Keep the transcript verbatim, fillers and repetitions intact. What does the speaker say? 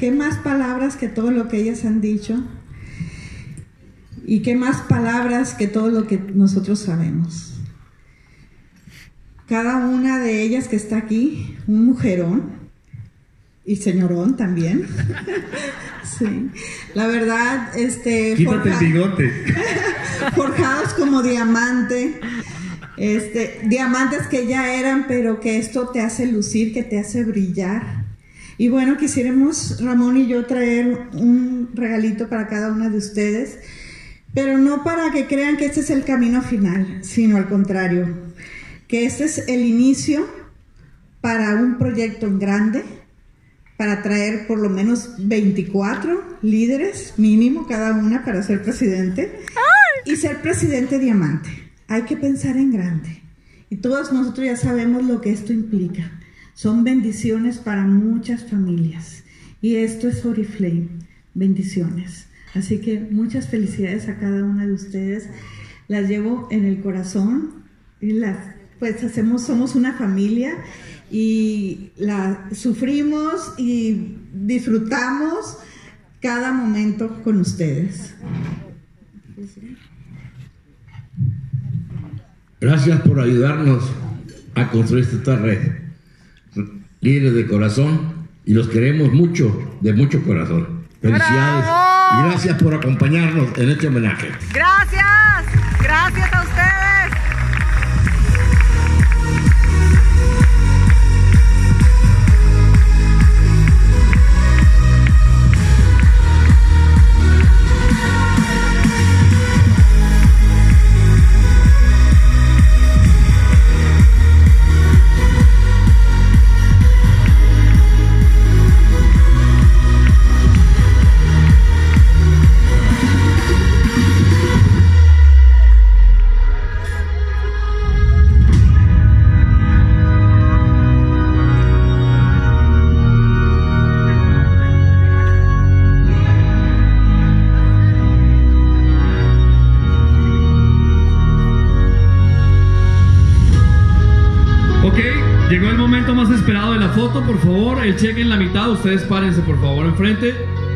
¿Qué más palabras que todo lo que ellas han dicho? ¿Y qué más palabras que todo lo que nosotros sabemos? Cada una de ellas que está aquí, un mujerón y señorón también. Sí. La verdad, este... Quítate forja... el bigote. Forjados como diamante. Este, diamantes que ya eran, pero que esto te hace lucir, que te hace brillar. Y bueno, quisiéramos, Ramón y yo, traer un regalito para cada una de ustedes, pero no para que crean que este es el camino final, sino al contrario, que este es el inicio para un proyecto en grande, para traer por lo menos veinticuatro líderes mínimo cada una para ser presidente y ser presidente diamante. Hay que pensar en grande. Y todos nosotros ya sabemos lo que esto implica. Son bendiciones para muchas familias. Y esto es Oriflame, bendiciones. Así que muchas felicidades a cada una de ustedes. Las llevo en el corazón y las, pues hacemos, somos una familia y la sufrimos y disfrutamos cada momento con ustedes. Gracias por ayudarnos a construir esta red. Líderes de corazón, y los queremos mucho, de mucho corazón. Felicidades. ¡Bravo! Y gracias por acompañarnos en este homenaje. Gracias, gracias a ustedes. Llegó el momento más esperado de la foto, por favor, el cheque en la mitad, ustedes párense por favor enfrente.